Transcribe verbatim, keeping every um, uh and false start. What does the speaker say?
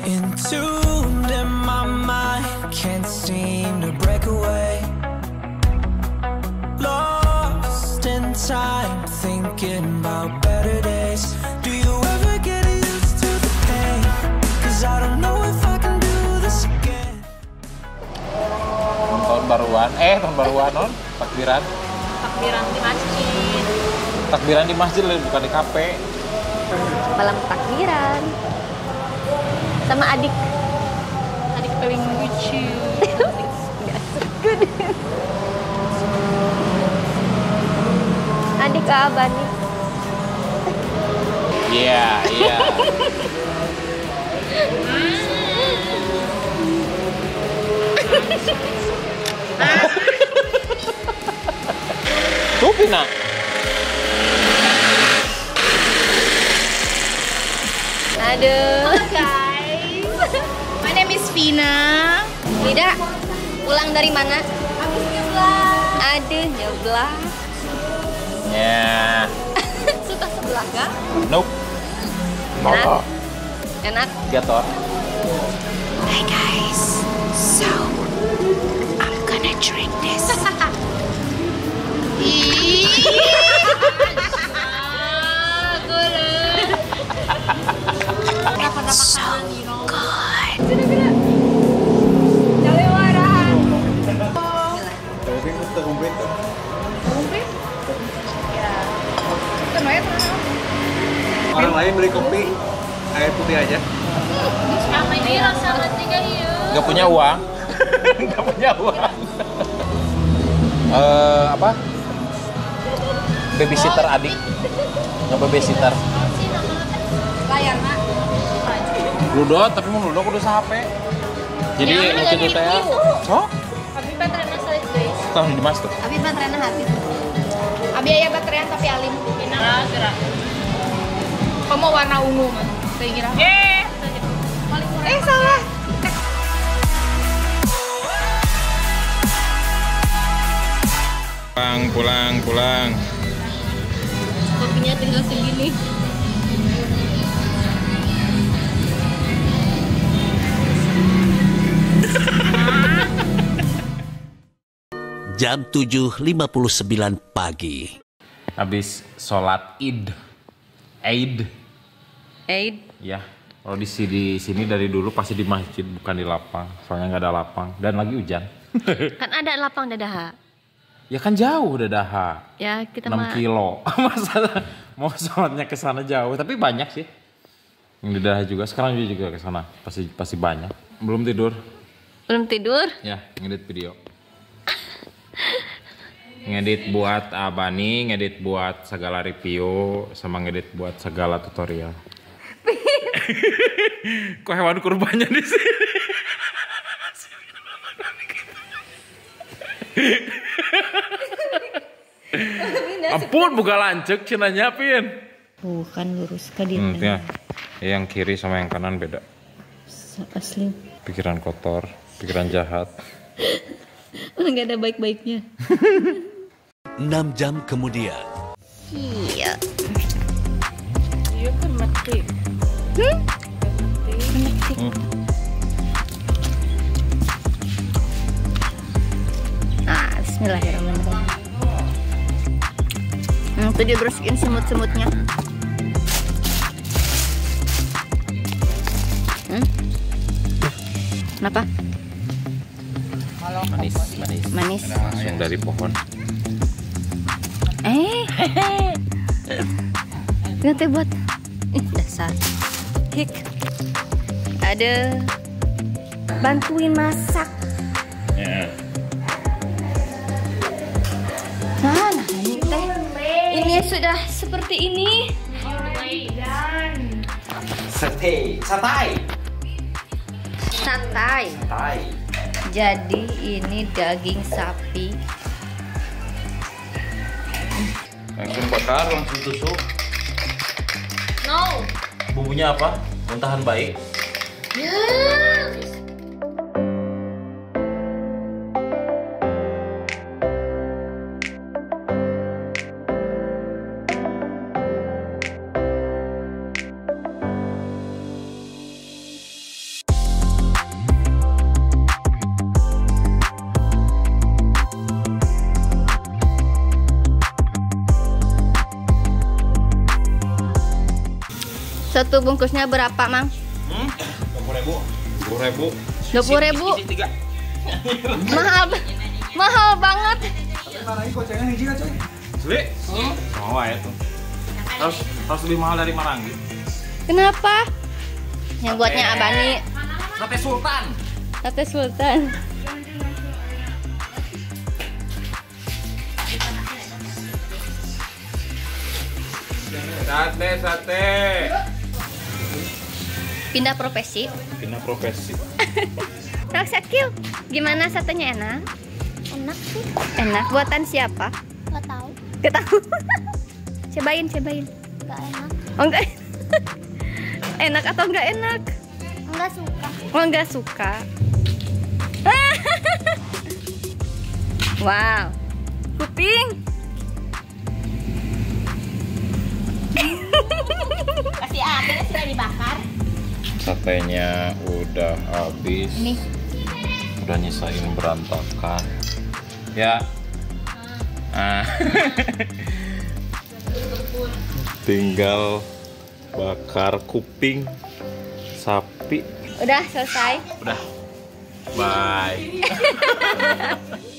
Entombed in my mind, can't seem to break away. Lost in time, thinking about better days. Do you ever get used to the pain? Cause I don't know if I can do this again. Tahun baruan, eh tahun baruan non, takbiran. Takbiran di masjid. Takbiran di masjid bukan di kafe. Malam takbiran. Sama adik. Adik paling lucu. Gak sekut. Adik abah nih. Iya, iya. Tuh Pina. Aduh. Halo guys, my name is Vina. Tidak, pulang dari mana? Habis nyeblak. Aduh, nyeblak. Ya. Suka sebelah gak? Nope. Enak. Enak. Gator. Hi guys, so I'm gonna drink this. Ih. So good. Orang lain beli kopi air putih aja. Ini rasa tiga hiu. Gak punya uang. Gak punya uang. Eh apa? Babysitter adik. Nggak babysitter. Layar nak. Ludot, tapi mau ludot kudu sa H P. Jadi lucu tuh teh. Oh, Abi baterainya salib guys. tahun di mas tuh. Abi baterainya hati. Abi aya bateraian tapi alim. Nah, kira. Kamu warna ungu mah. Saya kira. Eh. Eh salah. Pulang, pulang, pulang. Kopinya tinggal segini. Jam tujuh lima puluh sembilan pagi. Habis sholat id. Eid. Eid. Ya, kalau di sini, di sini dari dulu pasti di masjid bukan di lapang. Soalnya nggak ada lapang dan lagi hujan. Kan ada lapang dadaha. Ya kan jauh Dadaha. Ya, kita enam mah kilo. Masa mau sholatnya ke sana jauh, tapi banyak sih. Yang di Dadaha juga sekarang juga ke sana. Pasti pasti banyak. Belum tidur. belum tidur. Ya, ngedit video. Ngedit buat Abani, ngedit buat segala review, sama ngedit buat segala tutorial. Kok hewan kurbannya di sini? Ampun, buka lancek cina nyapin. Bukan lurus ke dia. Hmm, ya. Yang kiri sama yang kanan beda. Asli. Pikiran kotor, pikiran jahat. Nggak ada baik-baiknya. Enam jam kemudian. Iya. Iya kan mati. Hmm? Hmm. Ah, bismillahirrahmanirrahim. Hmm, tuh dia bersihin semut-semutnya. Hmm? Kenapa? Manis, manis. Manis. Langsung dari pohon. Eh, nanti buat ih dasar kik. Ada bantuin masak. Ya. Nah, nah ini teh. Ini sudah seperti ini. Sate, satai. Satai. Tai. Jadi ini daging sapi. Langsung bakar, langsung tusuk. No. Bumbunya apa? Muntahan baik. Ya. Satu bungkusnya berapa, Mang? Hmm? dua puluh ribu. dua puluh ribu. dua puluh ribu. Isi tiga. Mahal. Mahal banget. Tapi marahin gocengan hiji kan, coy. Beli? Mau ya tuh. Harus harus lebih mahal dari Marangi. Kenapa? Yang buatnya Abani. Sate Sultan. Sate Sultan. Sate, sate. Pindah profesi. Pindah profesi. Kak Sakil, gimana satenya enak? Enak sih. Enak. Buatan siapa? Gak tahu. Gak tahu. Cobain, cobain. Gak enak. Oh enggak. Enak atau enggak enak? Enggak suka. Oh enggak suka. Wow. Kuping. Kasih api sudah dibakar. Satenya udah habis. Nih. Udah nyisain berantakan. Ya. Ah. Tinggal bakar kuping sapi. Udah selesai. Udah. Bye.